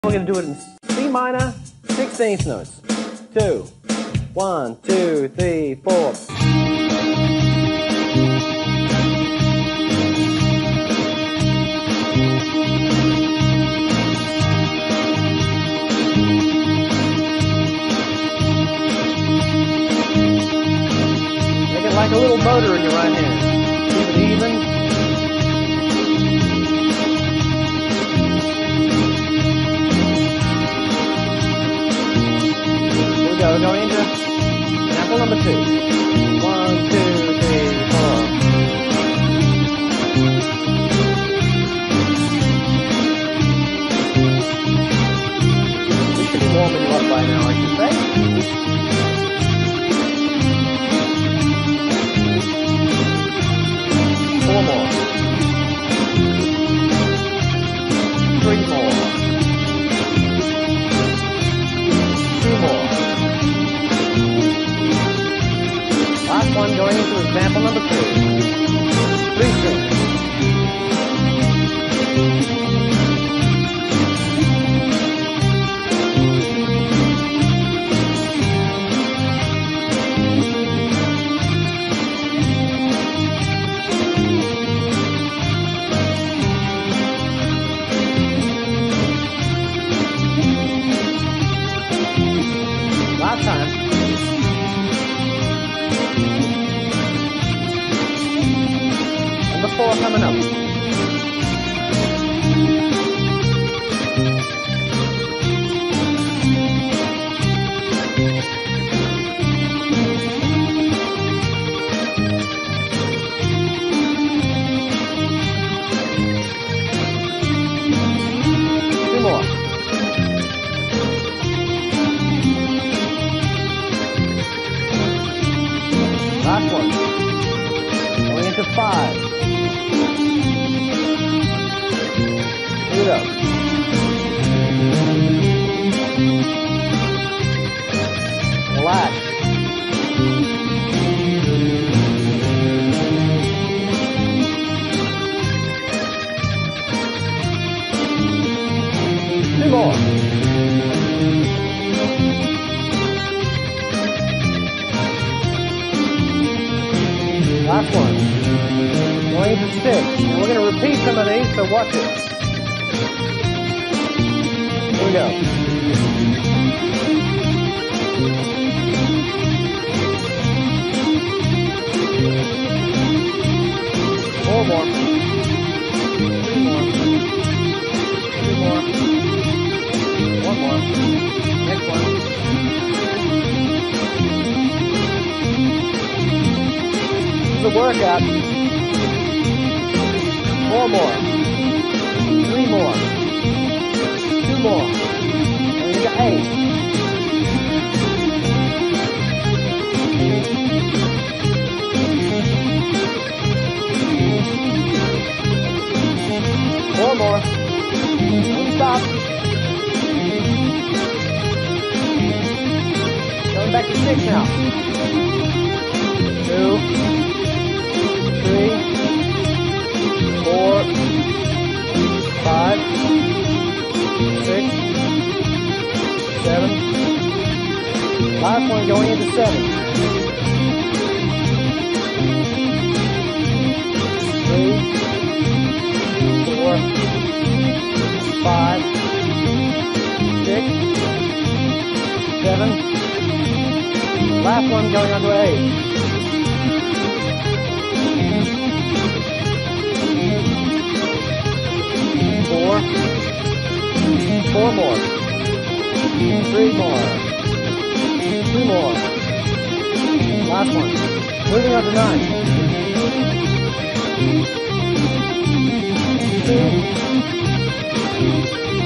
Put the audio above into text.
We're going to do it in C minor, 16th notes. 2, 1, 2, 3, 4. Make it like a little motor in your right hand. Keep it even. We're going into sample number 2. 1, 2, 3, 4. This should be warming you up by now, I should say. Four more. 3 more. 2 more. Last one going into example number 2. 3 strings. Last time. Number 4 coming up. Two more. Last one. Going into 5. Here we go. Relax. Two more. Last one. Going into 6. And we're going to repeat some of these, so watch it. Here we go. Four more. 3 more. 2 more. 1 more. Next one. This is a workout. 4 more. 3 more. 2 more. And you got 8. 4 more. Don't stop. Going back to 6 now. 2, 3, 4, 5, 6, 7. Last one going into 7. 3, 4, 5, 6, 7. Last one going on to 8. 4 more. 3 more. 2 more. Last one. Moving on to 9. 2,